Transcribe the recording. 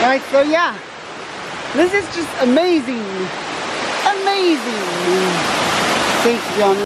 Alright, so yeah, this is just amazing. Amazing. Thanks, John.